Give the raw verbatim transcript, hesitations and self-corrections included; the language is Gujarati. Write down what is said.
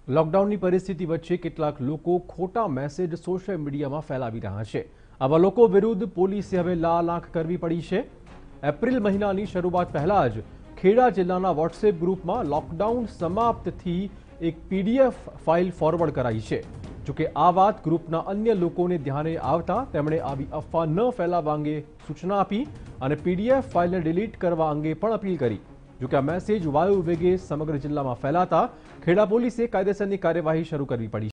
લોકડાઉનની પરિસ્થિતિ વચ્ચે કેટલાક લોકો ખોટા મેસેજ સોશિયલ મીડિયામાં ફેલાવી રહ્યા છે। આવા લોકો વિરુદ્ધ પોલીસે હવે લાલ આંખ કરવી પડી છે। એપ્રિલ મહિનાની શરૂઆત પહેલા જ ખેડા જિલ્લાના વોટ્સએપ ગ્રુપમાં લોકડાઉન સમાપ્તથી એક પીડીએફ ફાઇલ ફોરવર્ડ કરાઈ છે। જોકે આ વાત ગ્રુપના અન્ય લોકોને ધ્યાને આવતા તેમણે આવી અફવા ન ફેલાવવા અંગે સૂચના આપી અને પીડીએફ ફાઇલને ડિલીટ કરવા અંગે પણ અપીલ કરી। જોકે આ મેસેજ વાયુ વેગે સમગ્ર જિલ્લામાં ફેલાતા ખેડા પોલીસે કાયદેસરની કાર્યવાહી શરૂ કરવી પડી।